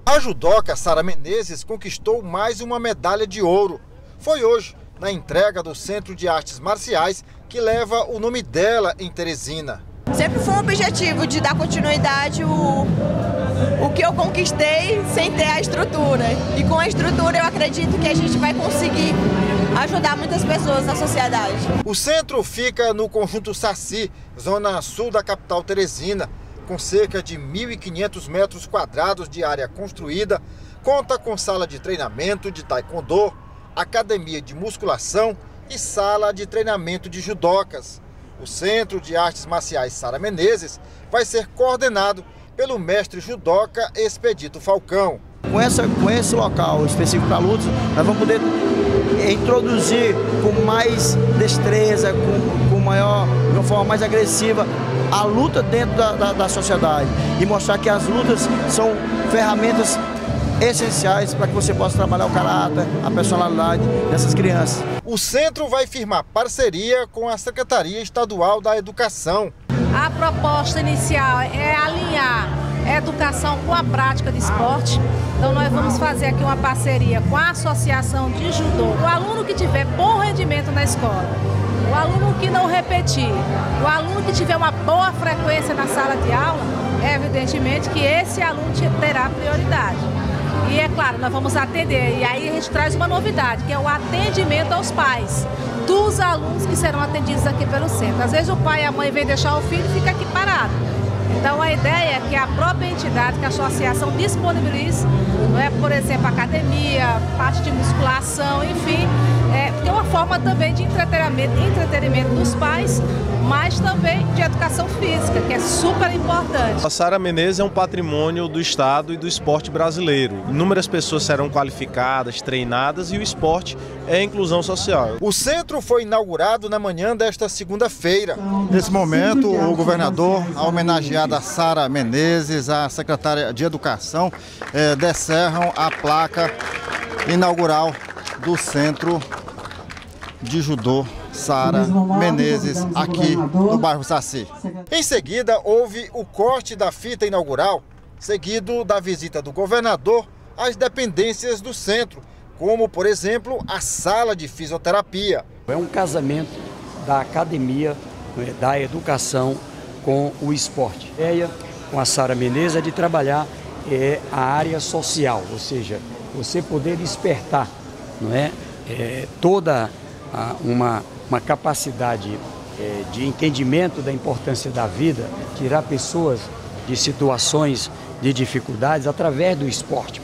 A judoca Sara Menezes conquistou mais uma medalha de ouro. Foi hoje, na entrega do Centro de Artes Marciais, que leva o nome dela em Teresina. Sempre foi um objetivo de dar continuidade o que eu conquistei sem ter a estrutura. E com a estrutura eu acredito que a gente vai conseguir ajudar muitas pessoas na sociedade. O centro fica no Conjunto Saci, zona sul da capital Teresina, com cerca de 1.500 metros quadrados de área construída, conta com sala de treinamento de taekwondo, academia de musculação e sala de treinamento de judocas. O Centro de Artes Marciais Sara Menezes vai ser coordenado pelo mestre judoca Expedito Falcão. Com esse local específico para lutas, nós vamos poder introduzir com mais destreza, de uma forma mais agressiva, a luta dentro da sociedade e mostrar que as lutas são ferramentas essenciais para que você possa trabalhar o caráter, a personalidade dessas crianças. O centro vai firmar parceria com a Secretaria Estadual da Educação. A proposta inicial é alinhar a educação com a prática de esporte. Então nós vamos fazer aqui uma parceria com a Associação de Judô. O aluno que tiver bom rendimento na escola, o aluno que não repetir, o aluno que tiver uma boa frequência na sala de aula, evidentemente que esse aluno terá prioridade. E é claro, nós vamos atender, e aí a gente traz uma novidade, que é o atendimento aos pais dos alunos que serão atendidos aqui pelo centro. Às vezes o pai e a mãe vêm deixar o filho e fica aqui parado. Então a ideia é que a própria entidade, que a associação disponibilize, não é, por exemplo, academia, parte de musculação, enfim, tem uma forma também de entretenimento dos pais, mas também de educação física, que é super importante. A Sara Menezes é um patrimônio do Estado e do esporte brasileiro. Inúmeras pessoas serão qualificadas, treinadas e o esporte é a inclusão social. O centro foi inaugurado na manhã desta segunda-feira. Nesse momento, o governador, a homenageada Sara Menezes, a secretária de Educação, descerram a placa inaugural do Centro de Judô Sara Menezes, aqui no bairro Saci. Em seguida, houve o corte da fita inaugural, seguido da visita do governador às dependências do centro, como, por exemplo, a sala de fisioterapia. É um casamento da academia, da educação com o esporte. A ideia com a Sara Menezes é de trabalhar a área social, ou seja, você poder despertar, não é, toda uma capacidade de entendimento da importância da vida, tirar pessoas de situações de dificuldades através do esporte.